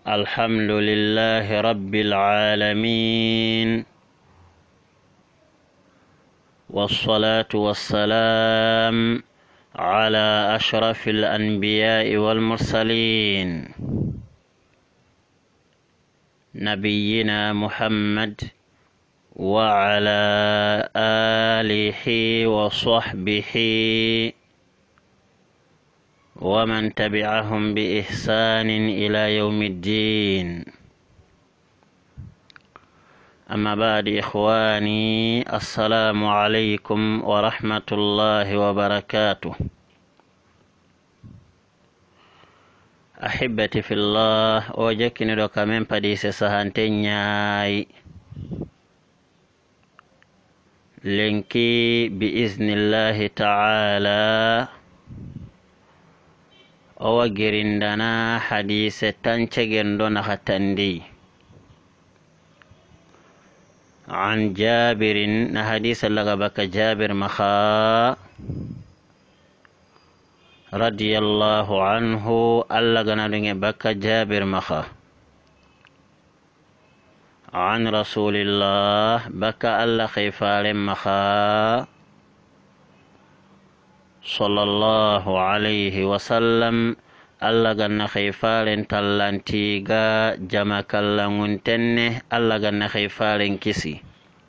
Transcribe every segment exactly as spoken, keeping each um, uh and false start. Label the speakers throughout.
Speaker 1: الحمد لله رب العالمين، والصلاة والسلام على أشرف الأنبياء والمرسلين، نبينا محمد وعلى آله وصحبه ومن تبعهم بإحسان إلى يوم الدين. أما بعد إخواني، السلام عليكم ورحمة الله وبركاته. أحبتي في الله، وجكني لك من بديس سهنتيني لنكي بإذن الله تعالى أو جرندنا حديث تنشجن دون ختندي عن جابر، حديث لغبك جابر مخا رضي الله عنه، ألغنا بك جابر مخا عن رسول الله بك ألا خيفال مخا صلى الله عليه وسلم، ألا غن خيفال تلانتيغا جما كلمون تنه، ألا غن خيفال كسي.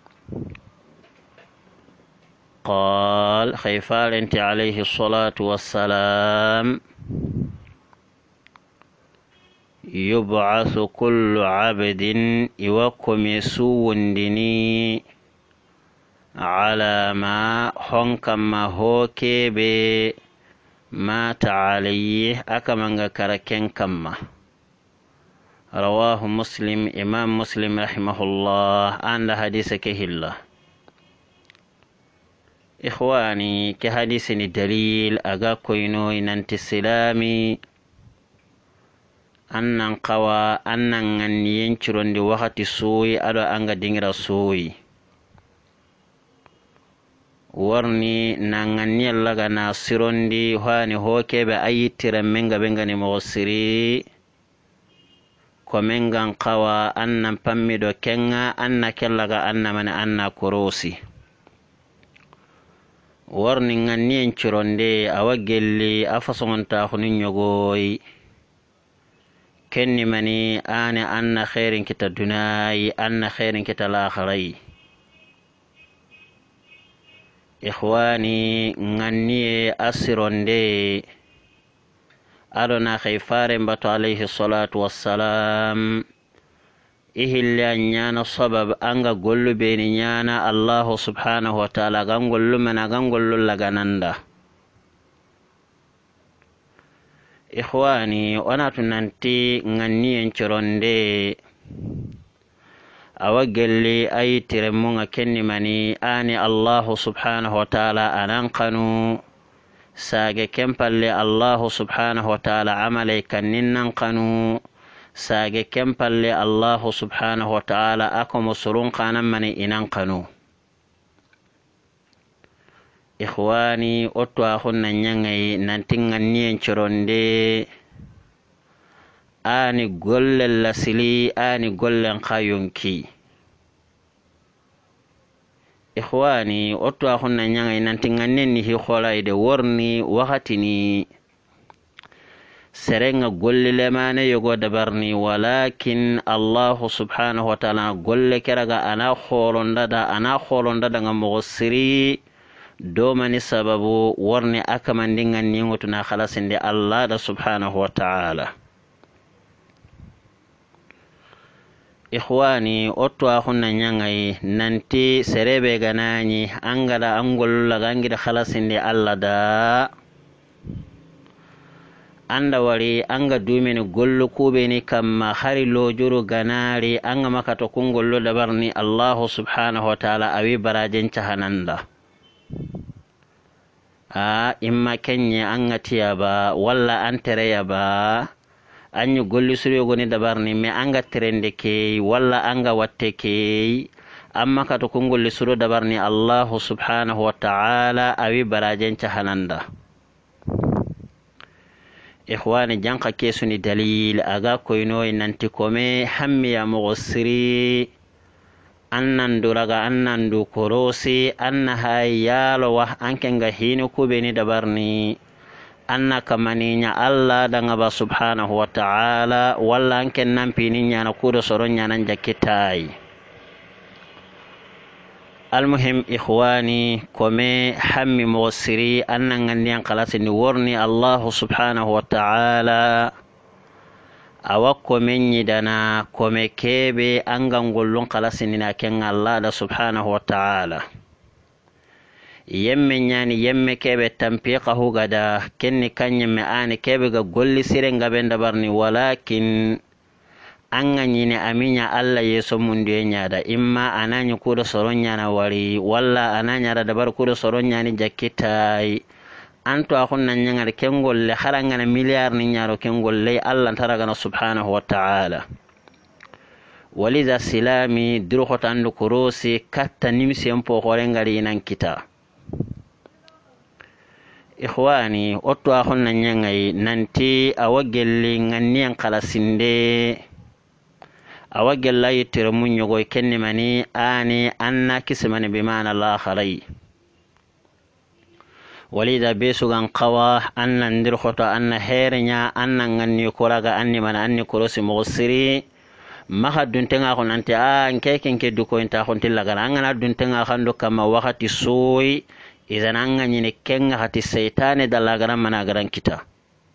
Speaker 1: قال خيفال انت عليه الصلاة والسلام: يبعث كل عبد يوكم سوندني على ما حنكما هوكي بي مات عليه أكمنغ كركن كما. رواه مسلم، إمام مسلم رحمه الله، عند حديث كهلا. إخواني، كحديث الدليل أغا كوينو إنانت السلامي أنن قوى أنن ينشرون دي وقت سوي أدو أنغا دينغرا سوي warni nangani allaga nasirondi hani hokebe ayitira menga bengani mawsiri ko mengan qawa annan pammido kenga anna kellaga anna man anna korosi warni ngani en cironde awagelli afasonta hunin yogoy kenni mani ana anna khairin kita dunai anna khairin kita lakhirai. إخواني غني أسرندي أدنا خيفار بطو عليه الصلاة والسلام إهلا نيانا صبب أنغا قلو بيني نيانا الله سبحانه وتعالى غنقلو منا غنقلو لغناندا. إخواني وانا تنانتي غني انشرندي awagelli ay tiremunga kenni mani ani Allahu subhanahu wa ta'ala anankanu sage kempalle Allahu subhanahu wa ta'ala amale kanninnan kanu sage kempalle Allahu subhanahu wa ta'ala ako musurun kanan mani inan kanu. Ikhwani, otu ahunna nyangai nantingan nien chironde ani golle lasili ani gollen khayunki. Ikhwani, otu akhunna nyanga inantinganeni hi kholaide warni wakatini serenga golle lemane yogo dabarni, walakin Allah subhanahu wa ta'ala golle keraga ana kholonda da ana kholonda da ngamogosiri domani sababu warni akamandingan nyingotuna khalasinde Allah da subhanahu wa ta'ala. Ikhwani, otu akhunna nyangai nanti serebe ganani angala angol lagangi da khalasinde alla da anda wari anga dumeni gollu kubeni kamma hari lojuru ganari anga makato kungollo dabarni Allah subhanahu wa ta'ala awi barajen cahananda a imma kenye anga tiyaba walla antere yaba anyu golli suriyo goni dabarni me anga trende ke walla anga watte ke amma ka to kongolli suro dabarni Allah subhanahu wa ta'ala awi barajen cahananda. ikhwani janka kesuni dalil aga koyno nanti kome hammi ya mughsiri annan duraga annan du korosi anna hayalo wa ankenga hinu kubeni dabarni anna kamaninya Allah danga ba subhanahu wa ta'ala walla anken nampini nyana kudo soronya nan jakitai. Almuhim ikhwani kome hammi mughsiri annan ngandiyan qalasini worni Allah subhanahu wa ta'ala awa kome nyidana kome kebe angangullun qalasini na ken Allah da subhanahu wa ta'ala yemme nyani yemme kebe tampiqahu gada kenni kanyemme ani kebe ga golli sirenga benda barni walakin anga nyine aminya Allah yeso mundu nyada imma ananya kudo soronya na wari walla ananya da dabar kudo soronya ni jakitai anto akhunna nyangar kengolle haranga na miliyar ni nyaro kengolle Allah taraga na subhanahu wa ta'ala waliza silami durukhota andu kurosi katta nimsi mpo khorengari nan kita. Ikhwani otto akhunna nyangai nanti awagelli nganniyan qalasinde awagella yittire munyogo kenni mani ani anna kismani bimana la khalai walida besugan qawa anna ndir khoto anna hernya anna nganni kuraga anni mana anni kurosi mughsiri maha duntenga ko nanti a nkeken ke duko inta khonti lagana angana duntenga khando kama wakati soy idan anga nyine kenga hati seytane dalagara mana garan kita.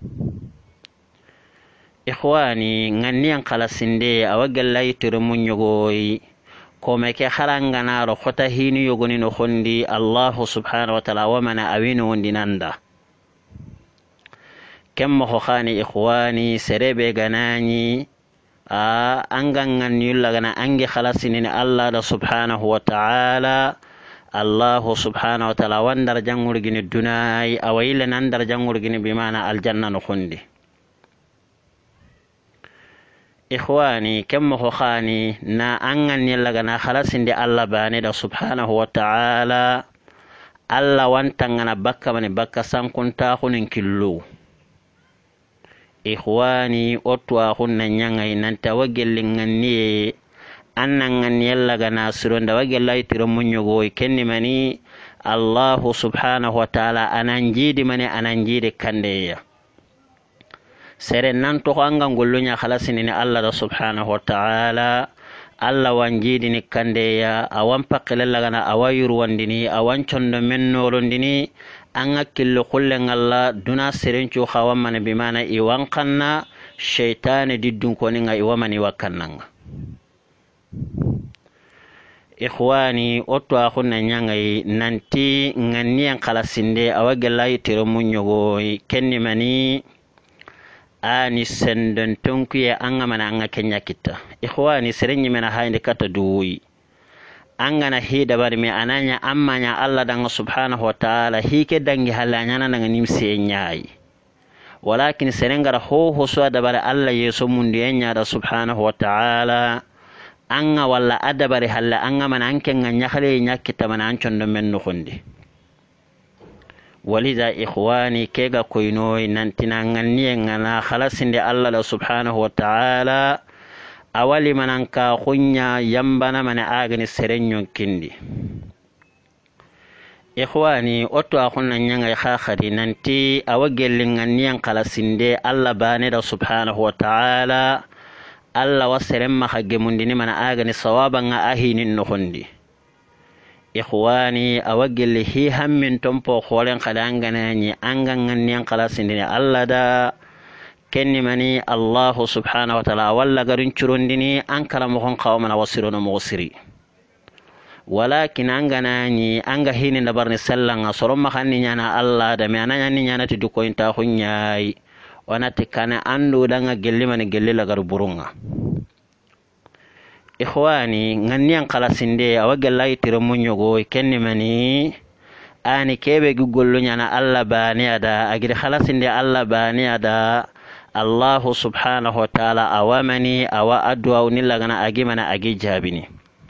Speaker 1: Ikhwani nganniyan qalasinde awagalla yitire munyogoy kome ke harangana ro khota hinu yogoni no khondi Allah subhanahu wa ta'ala wa mana awinu wondinanda kemmo khani ikhwani serebe ganani a angangan yullagana angi khalasini Allah da subhanahu wa ta'ala Allah subhanahu wa ta'ala wandar jangurgini dunai awayla nandar jangurgini bimana aljanna no khondi. Ikhwani kemmo khani na angan yallagana khalasinde Allah bane da subhanahu wa ta'ala Allah wantangana bakka mani bakka sankunta khunin killu. Ikhwani otwa khunna nyangai nanta wagellinganni annangan yallagana suronda wagella yitiro munyogo kenni mani Allah subhanahu wa ta'ala ananjidi mani ananjidi kandeya sere nan to anga ngollunya khalasini ni Allah subhanahu wa ta'ala Allah wanjidi ni kandeya awan pakile lagana awayuru wandini awan chondo mennorondini anga killo kullen Allah duna serenchu khawam man bimana iwan kanna shaytan diddun ko ninga iwamani wakannanga. Ikhwani otto akhunna nyangai nanti nganniyan khalasinde awagella yitiro munyogo kenni mani ani sendon tonkuye anga mana anga kenya kita. Ikhwani serenyi mena hainde kata duwi anga na hida bari me ananya amanya Allah danga subhanahu wa ta'ala hike dangi halanya na nimsi nyai walakin serengara ho ho so da bari Allah yeso mundu enya da subhanahu wa ta'ala anga walla adabari halla anga mana anke nganya khale nyakita mana anchondo menno khondi. Walida ikhwani kega koynoy nantina nganniye ngana khalasinde Allah subhanahu wa ta'ala awali mananka khunya yambana mana agani serenyon kindi. Ikhwani otto akhunna nyanga khakhari nanti awagel nganniyan khalasinde Allah bane da subhanahu wa ta'ala Allah waseremma khagemundini mana agani sawaban ahinin no khondi. Ikhwani awagel hi hammin tompo kholen khadangana ni angangan niyan qalasindini Allah da kenni mani Allah subhanahu wa ta'ala walla garin churundini ankala mo khon qawmana wasirono mughsiri walakin angana ni anga hini ndabarni sallanga soromma khanni nyana Allah da me ananya ni nyana tidu ko inta khunyai wanati kana andu danga gelli mani gelli lagar burunga. Ikhwani nganniyan qalasinde awagella yitiro munyogo kenni mani ani kebe gugollu nyana Allah bani ada agir khalasinde Allah bani ada Allah subhanahu wa ta'ala awamani awa adwa unilagana agimana agi jabini.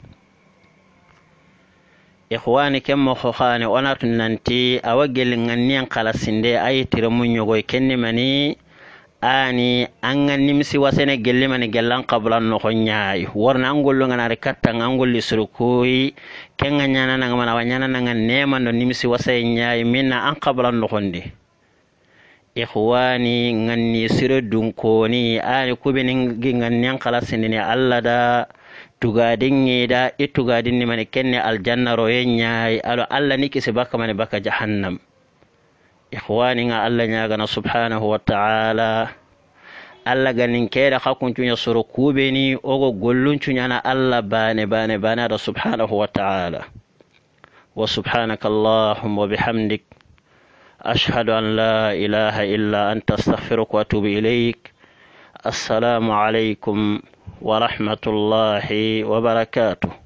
Speaker 1: Ikhwani kemmo khokhani onatun nanti awagel nganniyan qalasinde ayitiro munyogo kenni mani ani anga nimsi wasene gelle mani gellan qablan no khonyay warna angollo ngana rekatta angolli surukoi kenga nyana nanga mana wanyana nanga nema no nimsi wasay nyay minna an qablan no khondi ikhwani nganni sire dunkoni ani kubinin nganni qalasini alla da tugadin da itugadin ni mani kenne aljanna ro nyay alo alla niki se baka mani baka jahannam ikhwani nga alla nyagana subhanahu wa ta'ala alla ganin keda hakuncunya suru kubeni ogo golluncunya na alla bane bane bane da subhanahu wa ta'ala wa subhanaka allahumma bihamdik ashhadu an la ilaha illa anta astaghfiruka wa atubu ilaik assalamu alaikum wa rahmatullahi wa barakatuh